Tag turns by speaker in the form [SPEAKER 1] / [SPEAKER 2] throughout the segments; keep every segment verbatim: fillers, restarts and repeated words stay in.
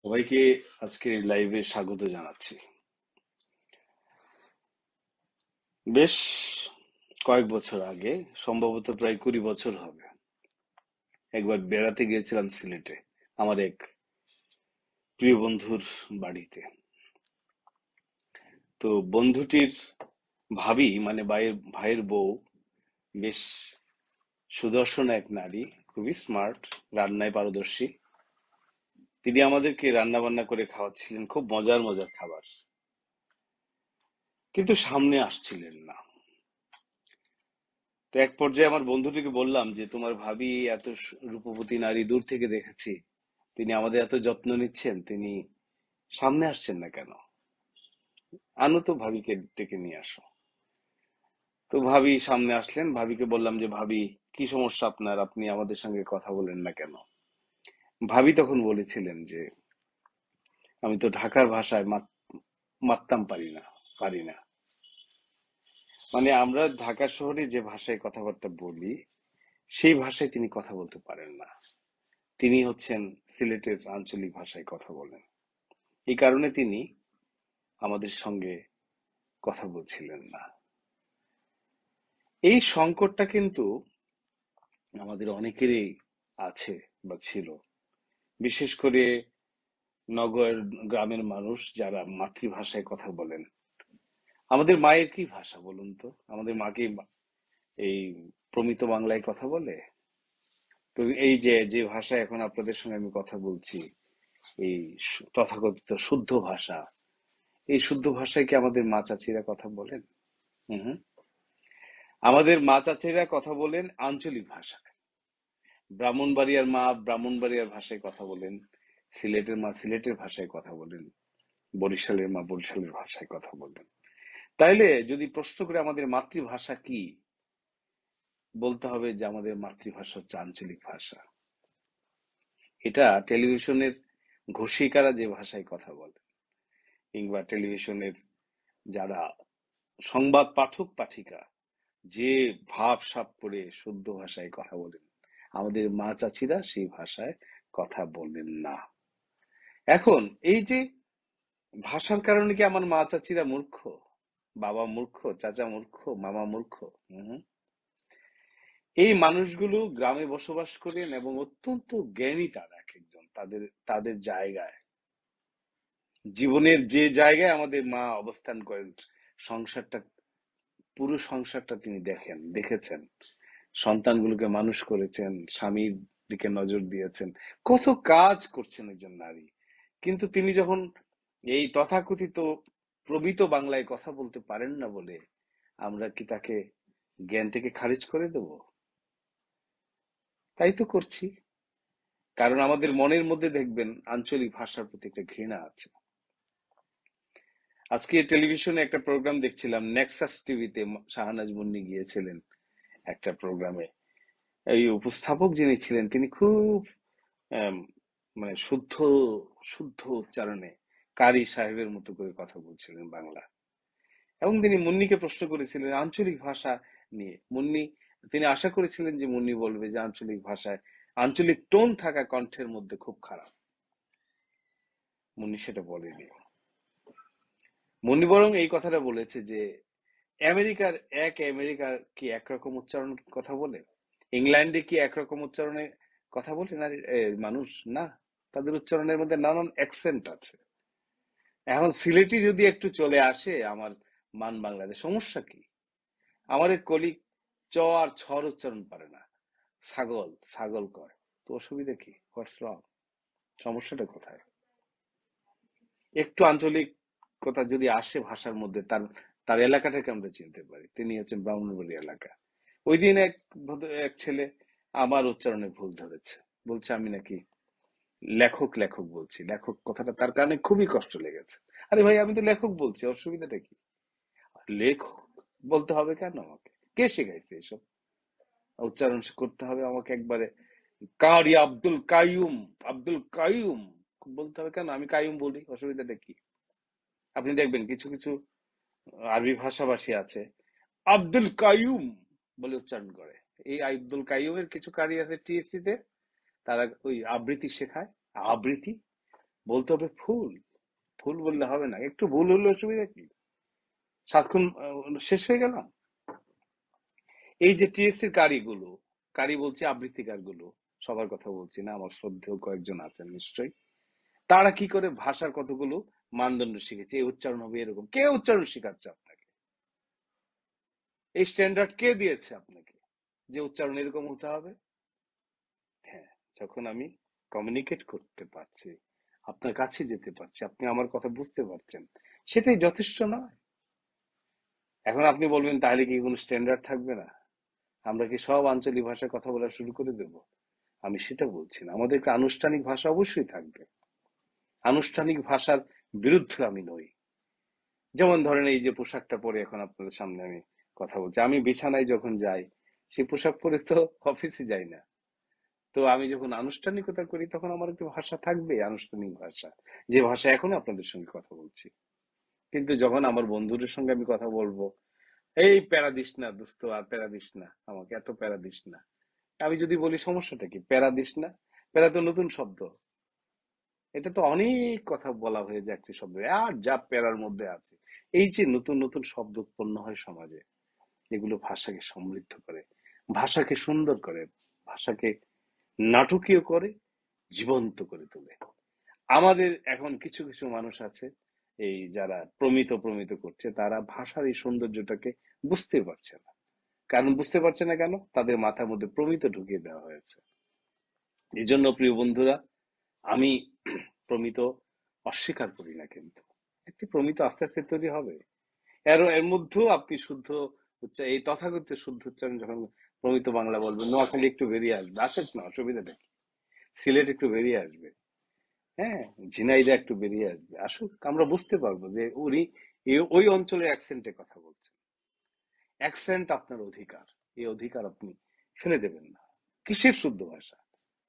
[SPEAKER 1] সবাইকে আজকের এই লাইভে স্বাগত জানাচ্ছি। বেশ কয়েক বছর আগে, সম্ভবত প্রায় কুড়ি বছর হবে, একবার বেড়াতে গিয়েছিলাম সিলেটে আমার এক প্রিয় বন্ধুর বাড়িতে। তো বন্ধুটির ভাবি মানে ভাইয়ের ভাইয়ের বউ বেশ সুদর্শন এক নারী, খুবই স্মার্ট, রান্নায় পারদর্শী। তিনি আমাদেরকে রান্না বান্না করে খাওয়াচ্ছিলেন, খুব মজার মজার খাবার, কিন্তু সামনে আসছিলেন না। তো এক পর্যায়ে আমার বন্ধুটিকে বললাম যে তোমার ভাবি এত সু- রূপবতী নারী দূর থেকে দেখেছি, তিনি আমাদের এত যত্ন নিচ্ছেন, তিনি সামনে আসছেন না কেন? আনো তো ভাবিকে ডেকে নিয়ে আসো। তো ভাবি সামনে আসলেন, ভাবিকে বললাম যে ভাবি, কি সমস্যা আপনার, আপনি আমাদের সঙ্গে কথা বলেন না কেন? ভাবি তখন বলেছিলেন যে আমি তো ঢাকার ভাষায় মাত- মাততাম পারি না পারি না মানে আমরা ঢাকা শহরে যে ভাষায় কথাবার্তা বলি, সেই ভাষায় তিনি কথা বলতে পারেন না। তিনি হচ্ছেন সিলেটের আঞ্চলিক ভাষায় কথা বলেন। এই কারণে তিনি আমাদের সঙ্গে কথা বলছিলেন না। এই সংকটটা কিন্তু আমাদের অনেকেরই আছে বা ছিল, বিশেষ করে নগর গ্রামের মানুষ যারা মাতৃভাষায় কথা বলেন। আমাদের মায়ের কি ভাষা বলুন তো? আমাদের মা কি এই প্রমিত বাংলায় কথা বলে? তো এই যে যে ভাষায় এখন আপনাদের সঙ্গে আমি কথা বলছি, এই সু- তথাকথিত শুদ্ধ ভাষা, এই শুদ্ধ ভাষায় কি আমাদের মা চাচিরা কথা বলেন? হুম। আমাদের মা চাচিরা কথা বলেন আঞ্চলিক ভাষায়। ব্রাহ্মণবাড়িয়ার মা ব্রাহ্মণবাড়িয়ার ভাষায় কথা বলেন, সিলেটের মা সিলেটের ভাষায় কথা বলেন, বরিশালের মা বরিশালের ভাষায় কথা বলেন। তাইলে যদি প্রশ্ন করে আমাদের মাতৃভাষা কি, বলতে হবে যে আমাদের মাতৃভাষা হচ্ছে আঞ্চলিক ভাষা। এটা টেলিভিশনের ঘোষিকারা যে ভাষায় কথা বলে, কিংবা টেলিভিশনের যারা সংবাদ পাঠক পাঠিকা যে ভাব সাব করে শুদ্ধ ভাষায় কথা বলেন, আমাদের মা চাচিরা সেই ভাষায় কথা বলেন না। এখন এই যে ভাষার কারণে কি আমার মা চাচিরা মূর্খ, বাবা মূর্খ, চাচা মূর্খ, মামা মূর্খ? হুম। এই মানুষগুলো গ্রামে বসবাস করেন এবং অত্যন্ত জ্ঞানী, তারা এক একজন তাদের তাদের জায়গায়, জীবনের যে জায়গায় আমাদের মা অবস্থান করেন, সংসারটা, পুরো সংসারটা তিনি দেখেন, দেখেছেন, সন্তানগুলোকে মানুষ করেছেন, স্বামীর দিকে নজর দিয়েছেন, কত কাজ করছেন একজন নারী। কিন্তু তিনি যখন এই তথাকথিত প্রমিত বাংলায় কথা বলতে পারেন না বলে আমরা কি তাকে জ্ঞান থেকে খারিজ করে দেব? তাই তো করছি। কারণ আমাদের মনের মধ্যে দেখবেন আঞ্চলিক ভাষার প্রতি একটা ঘৃণা আছে। আজকে টেলিভিশনে একটা প্রোগ্রাম দেখছিলাম, নেক্সাস টিভিতে শাহনাজ মুন্নি গিয়েছিলেন একটা প্রোগ্রামে। এই উপস্থাপক যিনি ছিলেন তিনি খুব আম, মানে শুদ্ধ শুদ্ধ উচ্চারণে কারি সাহেবের মতো করে কথা বলছিলেন বাংলা। এবং তিনি মুন্নিকে প্রশ্ন করেছিলেন আঞ্চলিক ভাষা নিয়ে। মুন্নি, তিনি আশা করেছিলেন যে মুন্নি বলবে যে আঞ্চলিক ভাষায় আঞ্চলিক টোন থাকা কণ্ঠের মধ্যে খুব খারাপ। মুন্নি সেটা বলেনি। মুন্নি বরং এই কথাটা বলেছে যে আমেরিকার এক আমেরিকার কি একরকম উচ্চারণ কথা বলে, ইংল্যান্ডে কি একরকম উচ্চারণে কথা বলে নারী এ, মানুষ? না, তাদের উচ্চারণের মধ্যে নানান অ্যাকসেন্ট আছে। এখন সিলেটি যদি একটু চলে আসে আমার মান বাংলাদেশ, সমস্যা কি? আমার এক কলিগ চ আর ছর উচ্চারণ পারে না, ছাগল ছাগল কয়। তো অসুবিধা কি? হোয়াটস রং? সমস্যাটা কোথায়? একটু আঞ্চলিকতা যদি আসে ভাষার মধ্যে, তার তার এলাকাটাকে আমরা চিনতে পারি। তিনি হচ্ছেন ব্রাহ্মণবাড়ি এলাকা। ওই দিন এক ভদ্র এক ছেলে আমার উচ্চারণে ভুল ধরেছে, বলছে আমি নাকি লেখক লেখক বলছি। লেখক কথাটা তার কারণে খুবই কষ্ট লেগেছে। আরে ভাই, আমি তো লেখক বলছি, অসুবিধাটা কি? লেখক বলতে হবে কেন আমাকে? কে শেখাইছে এসব? উচ্চারণ করতে হবে আমাকে একবারে কারি আব্দুল কাইয়ুম, আব্দুল কাইয়ুম বলতে হবে কেন? আমি কাইয়ুম বলি, অসুবিধাটা কি? আপনি দেখবেন কিছু কিছু আরবি ভাষাভাষী আছে আব্দুল কাইয়ুম বলে উচ্চারণ করে। এই আব্দুল কাইয়ুমের কিছু কারি আছে টিএসসি তে, তারা ওই আবৃত্তি শেখায়। আবৃত্তি বলতে হবে ফুল। ফুল বললে হবে না, একটু ভুল হলে অসুবিধা কি? সাতক্ষণ আহ, শেষ হয়ে গেলাম। এই যে টিএসসির কারিগুলো, কারি বলছি আবৃত্তিকার গুলো, সবার কথা বলছি না, আমার শ্রদ্ধেয় কয়েকজন আছেন নিশ্চয়ই, তারা কি করে ভাষার কতগুলো মানদণ্ড শিখেছে, এই উচ্চারণ হবে এরকম, কে উচ্চারণ শিখাচ্ছে আপনাকে? এই স্ট্যান্ডার্ড কে দিয়েছে আপনাকে যে উচ্চারণ এরকম হতে হবে? হ্যাঁ, যখন আমি কমিউনিকেট করতে পারছি, আপনার কাছে যেতে পারছি, আপনি আমার কথা বুঝতে পারছেন, সেটাই যথেষ্ট নয়? এখন আপনি বলবেন তাহলে কি কোনো স্ট্যান্ডার্ড থাকবে না? আমরা কি সব আঞ্চলিক ভাষায় কথা বলা শুরু করে দেব? আমি সেটা বলছি না, আমাদের একটা আনুষ্ঠানিক ভাষা অবশ্যই থাকবে। আনুষ্ঠানিক ভাষার বিরুদ্ধে আমি নই। যেমন ধরেন এই যে পোশাকটা পরে এখন আপনাদের সামনে আমি কথা বলছি, আমি বিছানায় যখন যাই সেই পোশাক পরে তো অফিসে যাই না। তো আমি যখন আনুষ্ঠানিকতা করি তখন আমার একটা ভাষা থাকবে, আনুষ্ঠানিক ভাষা, যে ভাষা এখন আপনাদের সঙ্গে কথা বলছি। কিন্তু যখন আমার বন্ধুদের সঙ্গে আমি কথা বলবো, এই প্যারা দিস না দোস্ত, আর প্যারা দিস না, আমাকে এত প্যারা দিস না, আমি যদি বলি সমস্যাটা কি? প্যারা দিস না, প্যারা তো নতুন শব্দ, এটা তো অনেক কথা বলা হয়ে যায় একটি শব্দ, আর যা প্যারার মধ্যে আছে। এই যে নতুন নতুন শব্দ উৎপন্ন হয় সমাজে, এগুলো ভাষাকে সমৃদ্ধ করে, ভাষাকে সুন্দর করে, ভাষাকে নাটকীয় করে, জীবন্ত করে তোলে। আমাদের এখন কিছু কিছু মানুষ আছে, এই যারা প্রমিত প্রমিত করছে, তারা ভাষার এই সৌন্দর্যটাকে বুঝতে পারছে না। কারণ বুঝতে পারছে না কেন? তাদের মাথার মধ্যে প্রমিত ঢুকিয়ে দেওয়া হয়েছে। এই জন্য প্রিয় বন্ধুরা, আমি প্রমিত অস্বীকার করি না, কিন্তু একটি প্রমিত আস্তে আস্তে তৈরি হবে। এর এর মধ্যেও আপনি শুদ্ধ উচ্চারণ, এই তথাকথিত শুদ্ধ উচ্চারণ যখন প্রমিত বাংলা বলবেন, নোয়াখালী একটু বেরিয়ে আসবে, আসুক না, অসুবিধাটা কি? সিলেট একটু বেরিয়ে আসবে, হ্যাঁ, ঝিনাইদহ একটু বেরিয়ে আসবে, আসুক, আমরা বুঝতে পারবো যে উনি এ- ওই অঞ্চলের অ্যাকসেন্টে কথা বলছেন। অ্যাকসেন্ট আপনার অধিকার, এই অধিকার আপনি ফেলে দেবেন না। কিসের শুদ্ধ ভাষা?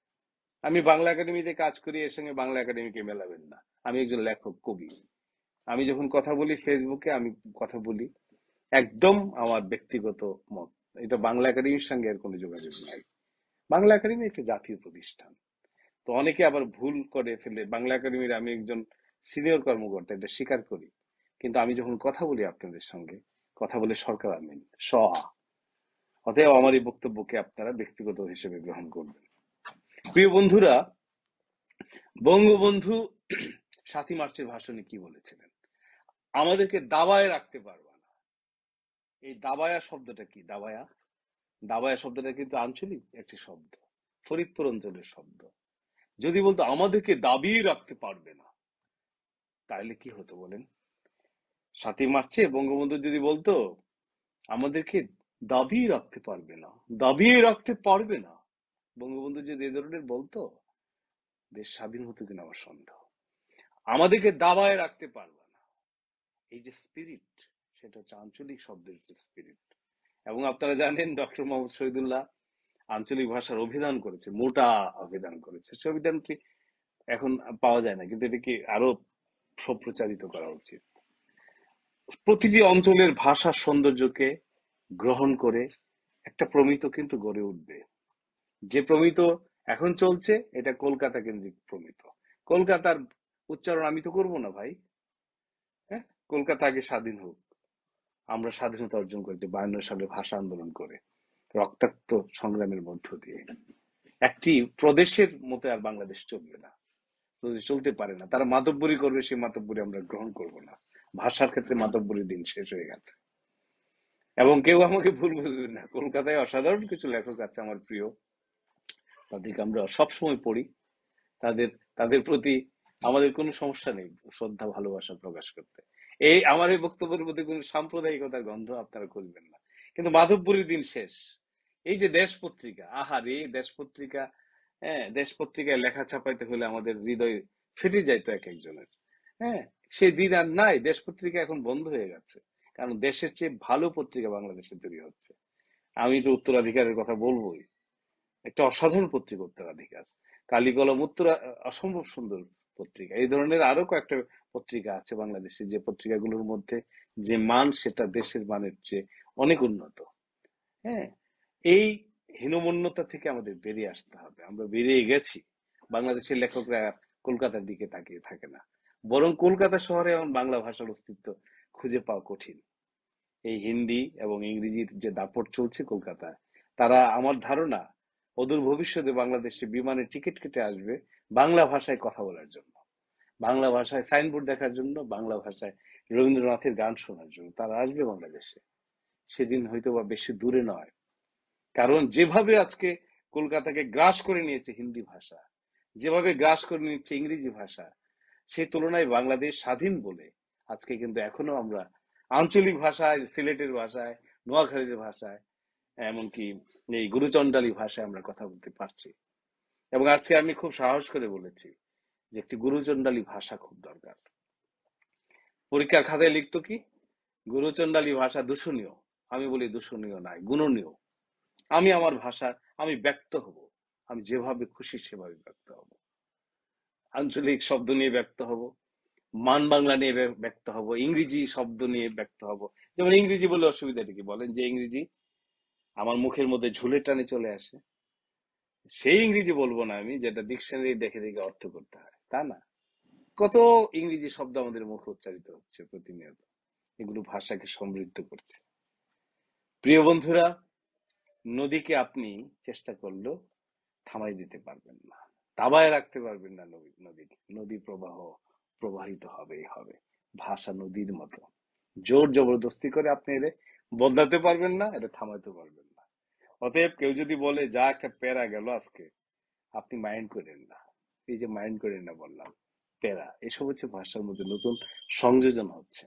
[SPEAKER 1] আমি বাংলা একাডেমিতে কাজ করি, এর সঙ্গে বাংলা একাডেমিকে মেলাবেন না। আমি একজন লেখক, কবি। আমি যখন কথা বলি ফেসবুকে, আমি কথা বলি একদম আমার ব্যক্তিগত মত। এটা বাংলা একাডেমির সঙ্গে এর কোনো যোগাযোগ নাই। বাংলা একাডেমি একটা জাতীয় প্রতিষ্ঠান। তো অনেকে আবার ভুল করে ফেলে, বাংলা একাডেমির আমি একজন সিনিয়র কর্মকর্তা, এটা স্বীকার করি। কিন্তু আমি যখন কথা বলি আপনাদের সঙ্গে, কথা বলে সরকার আমিন স আ। অতএব আমার এই বক্তব্যকে আপনারা ব্যক্তিগত হিসেবে গ্রহণ করবেন। প্রিয় বন্ধুরা, বঙ্গবন্ধু সাতই মার্চের ভাষণে কি বলেছিলেন? আমাদেরকে দাবায় রাখতে পারবা না। এই দাবায়া শব্দটা কি? দাবায়া, দাবায়া শব্দটা কিন্তু আঞ্চলিক একটি শব্দ, ফরিদপুর অঞ্চলের শব্দ। যদি বলতো আমাদেরকে দাবিয়ে রাখতে পারবে না, তাহলে কি হতো বলেন? সাতই মার্চে বঙ্গবন্ধু যদি বলতো আমাদেরকে দাবিয়ে রাখতে পারবে না, দাবিয়ে রাখতে পারবে না, বঙ্গবন্ধু যদি এ ধরনের বলতো, দেশ স্বাধীন হতো কিনা আমার সন্দেহ। আমাদেরকে দাবায় রাখতে পারবে না, এই যে স্পিরিট, সেটা হচ্ছে আঞ্চলিক শব্দের যে স্পিরিট। এবং আপনারা জানেন ডক্টর মোহাম্মদ শহীদুল্লাহ আঞ্চলিক ভাষার অভিধান করেছে, মোটা অভিধান করেছে। সে অভিধানটি এখন পাওয়া যায় না, কিন্তু এটাকে আরো সম্প্রচারিত করা উচিত। প্রতিটি অঞ্চলের ভাষার সৌন্দর্যকে গ্রহণ করে একটা প্রমিত কিন্তু গড়ে উঠবে। যে প্রমিত এখন চলছে, এটা কলকাতা কেন্দ্রিক প্রমিত। কলকাতার উচ্চারণ আমি তো করবো না ভাই। হ্যাঁ, কলকাতা আগে স্বাধীন হোক। আমরা স্বাধীনতা অর্জন করেছি বায়ান্ন সালে ভাষা আন্দোলন করে, রক্তাক্ত সংগ্রামের মধ্য দিয়ে। একটি প্রদেশের মতো আর বাংলাদেশ চলবে না, চলতে পারে না। তারা মাতব্বরি করবে, সেই মাতব্বরি আমরা গ্রহণ করব না। ভাষার ক্ষেত্রে মাতব্বরির দিন শেষ হয়ে গেছে। এবং কেউ আমাকে ভুল বুঝবেন না, কলকাতায় অসাধারণ কিছু লেখক আছে আমার প্রিয়, তাদেরকে আমরা সবসময় পড়ি। তাদের তাদের প্রতি আমাদের কোনো সমস্যা নেই শ্রদ্ধা ভালোবাসা প্রকাশ করতে। এই আমার এই বক্তব্যের মধ্যে কোনো সাম্প্রদায়িকতার গন্ধ আপনারা খুঁজবেন না। কিন্তু মাধবপুরীর দিন শেষ। এই যে দেশ পত্রিকা, আহারে দেশ পত্রিকা, হ্যাঁ, দেশ পত্রিকায় লেখা ছাপাইতে হলে আমাদের হৃদয় ফেটে যাইতো এক একজনের। হ্যাঁ, সেই দিন আর নাই, দেশ পত্রিকা এখন বন্ধ হয়ে গেছে। কারণ দেশের চেয়ে ভালো পত্রিকা বাংলাদেশে তৈরি হচ্ছে। আমি তো উত্তরাধিকারের কথা বলবোই, একটা অসাধারণ পত্রিকা উত্তরাধিকার, কালিকলম উত্তরা, অসম্ভব সুন্দর পত্রিকা। এই ধরনের আরো কয়েকটা পত্রিকা আছে বাংলাদেশে, যে পত্রিকাগুলোর মধ্যে যে মান, সেটা দেশের মানের চেয়ে অনেক উন্নত। হ্যাঁ, এই হীনমন্যতা থেকে আমাদের বেরিয়ে আসতে হবে। আমরা বেরিয়ে গেছি, বাংলাদেশের লেখকরা কলকাতার দিকে তাকিয়ে থাকে না, বরং কলকাতা শহরে এখন বাংলা ভাষার অস্তিত্ব খুঁজে পাওয়া কঠিন। এই হিন্দি এবং ইংরেজির যে দাপট চলছে কলকাতায়, তারা আমার ধারণা অদূর ভবিষ্যতে বাংলাদেশে বিমানে টিকিট কেটে আসবে বাংলা ভাষায় কথা বলার জন্য, বাংলা ভাষায় সাইনবোর্ড দেখার জন্য, বাংলা ভাষায় রবীন্দ্রনাথের গান শোনার জন্য তারা আসবে বাংলাদেশে। সেদিন হয়তো বা বেশি দূরে নয়। কারণ যেভাবে আজকে কলকাতাকে গ্রাস করে নিয়েছে হিন্দি ভাষা, যেভাবে গ্রাস করে নিচ্ছে ইংরেজি ভাষা, সেই তুলনায় বাংলাদেশ স্বাধীন বলে আজকে কিন্তু এখনো আমরা আঞ্চলিক ভাষায়, সিলেটের ভাষায়, নোয়াখালীর ভাষায়, এমনকি এই গুরুচণ্ডালী ভাষায় আমরা কথা বলতে পারছি। এবং আজকে আমি খুব সাহস করে বলেছি যে একটি গুরুচণ্ডালী ভাষা খুব দরকার। পরীক্ষার খাতায় লিখতো কি, গুরুচণ্ডালী ভাষা দূষণীয়। আমি বলি দূষণীয় নয়, গুণনীয়। আমি আমার ভাষা আমি ব্যক্ত হব, আমি যেভাবে খুশি সেভাবে ব্যক্ত হব। আঞ্চলিক শব্দ নিয়ে ব্যক্ত হব, মান বাংলা নিয়ে ব্যক্ত হব, ইংরেজি শব্দ নিয়ে ব্যক্ত হব। যেমন ইংরেজি বলে অসুবিধাটা কি বলেন, যে ইংরেজি আমার মুখের মধ্যে ঝুলে টানে চলে আসে, সেই ইংরেজি বলবো না আমি যেটা ডিকশনারি দেখে দেখে অর্থ করতে হয়, তা না। কত ইংরেজি শব্দ আমাদের মুখে উচ্চারিত হচ্ছে প্রতিনিয়ত, এগুলো ভাষাকে সমৃদ্ধ করছে। প্রিয় বন্ধুরা, নদীকে আপনি চেষ্টা করলেও থামাই দিতে পারবেন না, দাবায় রাখতে পারবেন না নদীকে। নদী প্রবাহ প্রবাহিত হবেই হবে। ভাষা নদীর মতো, জোর জবরদস্তি করে আপনি এর বদলাতে পারবেন না, এটা থামাতে পারবেন না। অতএব কেউ যদি বলে যা একটা প্যারা গেল আজকে, আপনি মাইন্ড করেন না। এই যে মাইন্ড করেন না বললাম, প্যারা, এসব হচ্ছে ভাষার মধ্যে নতুন সংযোজন হচ্ছে।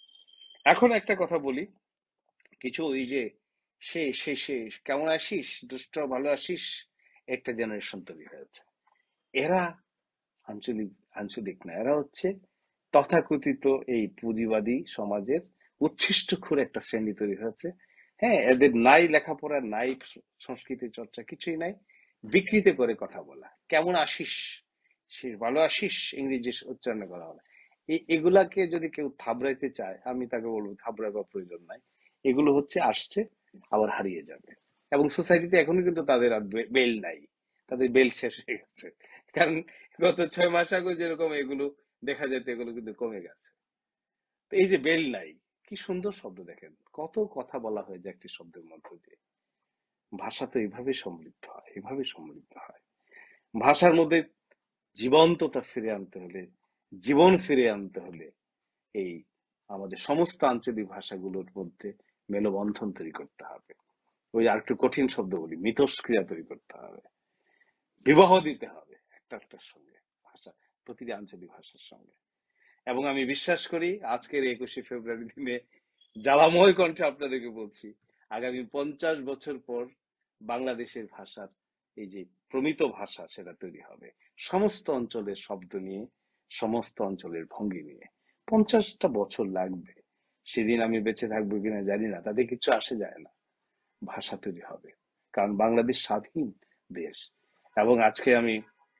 [SPEAKER 1] এখন একটা কথা বলি, কিছু ওই যে সে সে সে কেমন আসিস, দুষ্ট ভালো আসিস, একটা জেনারেশন তৈরি হয়েছে। এরা আঞ্চলিক আঞ্চলিক না, এরা হচ্ছে তথাকথিত এই পুঁজিবাদী সমাজের উচ্ছিষ্টখোর একটা শ্রেণী তৈরি হয়েছে। হ্যাঁ, এদের নাই লেখাপড়া, নাই সংস্কৃতি চর্চা, কিছুই নাই। বিকৃতি করে কথা বলা, কেমন আসিস, সে ভালো আসিস, ইংরেজি উচ্চারণ করা হবে। এগুলাকে যদি কেউ থাবড়াইতে চায়, আমি তাকে বলবো থাবড়াবার প্রয়োজন নাই। এগুলো হচ্ছে আসছে, আবার হারিয়ে যাবে। এবং সোসাইটিতে এখনো কিন্তু তাদের আর বেল নাই, তাদের বেল শেষ হয়ে গেছে। কারণ গত ছয় মাস আগে যেরকম এগুলো দেখা যেত, এগুলো কিন্তু কমে গেছে। তো এই যে বেল নাই, কি সুন্দর শব্দ দেখেন, কত কথা বলা হয় যে একটি শব্দের মধ্য দিয়ে। ভাষা তো এইভাবে সমৃদ্ধ হয়, এইভাবে সমৃদ্ধ হয়। ভাষার মধ্যে জীবন্ততা ফিরে আনতে হলে, জীবন ফিরে আনতে হলে, এই আমাদের সমস্ত আঞ্চলিক ভাষাগুলোর মধ্যে মেলবন্ধন তৈরি করতে হবে। ওই আর একটু কঠিন শব্দ বলি, মিথস্ক্রিয়া তৈরি করতে হবে, বিবাহ দিতে হবে একটা একটার সঙ্গে, ভাষা, প্রতিটি আঞ্চলিক ভাষার সঙ্গে। এবং আমি বিশ্বাস করি আজকের একুশে ফেব্রুয়ারি দিনে জ্বালাময় কণ্ঠে আপনাদেরকে বলছি, আগামী পঞ্চাশ বছর পর বাংলাদেশের ভাষার এই যে প্রমিত ভাষা, সেটা তৈরি হবে সমস্ত অঞ্চলের শব্দ নিয়ে, সমস্ত অঞ্চলের ভঙ্গি নিয়ে। পঞ্চাশটা বছর লাগবে, সেদিন আমি বেঁচে থাকবো কিনা জানি না, তাতে কিছু আসে যায় না। ভাষা তৈরি হবে, কারণ বাংলাদেশ স্বাধীন দেশ। এবং আজকে আমি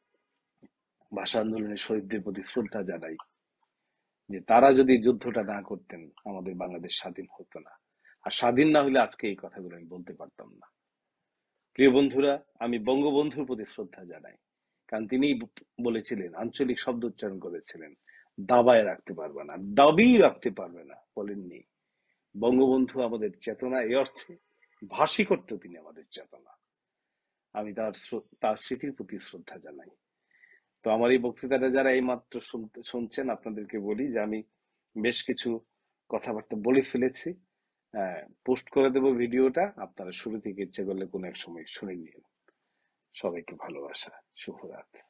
[SPEAKER 1] ভাষা আন্দোলনের শহীদদের প্রতি শ্রদ্ধা জানাই, যে তারা যদি যুদ্ধটা না করতেন আমাদের বাংলাদেশ স্বাধীন হতো না। আর স্বাধীন না হলে আজকে এই কথাগুলো আমি বলতে পারতাম না। প্রিয় বন্ধুরা, আমি বঙ্গবন্ধুর প্রতি শ্রদ্ধা জানাই, কারণ তিনি বলেছিলেন, আঞ্চলিক শব্দ উচ্চারণ করেছিলেন, দাবায় রাখতে পারবে না, দাবি রাখতে পারবে না বলেননি। বঙ্গবন্ধু আমাদের চেতনা, এই অর্থে ভাসী করতে তিনি আমাদের চেতনা। আমি তার তার স্মৃতির প্রতি শ্রদ্ধা জানাই। তো আমার এই বক্তৃতাটা যারা এই মাত্র শুনছেন, আপনাদেরকে বলি যে আমি বেশ কিছু কথাবার্তা বলে ফেলেছি। পোস্ট করে দেবো ভিডিওটা, আপনারা শুরু থেকে ইচ্ছে করলে কোনো এক সময় শুনে নিন। সবাইকে ভালোবাসা, শুভরাত।